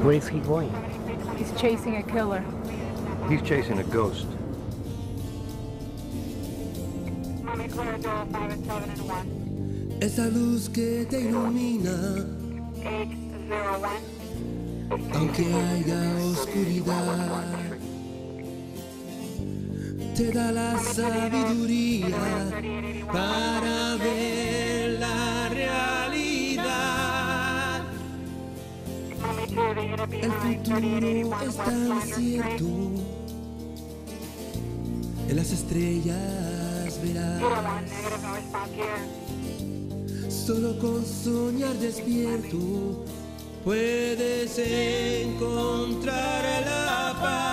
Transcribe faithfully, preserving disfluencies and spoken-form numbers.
Where is he going? He's chasing a killer. He's chasing a ghost. Esa luz que te ilumina, aunque haya oscuridad, te da la sabiduría para ver la realidad. El futuro es tan cierto, en las estrellas verás. Solo con soñar despierto puedes encontrar la paz.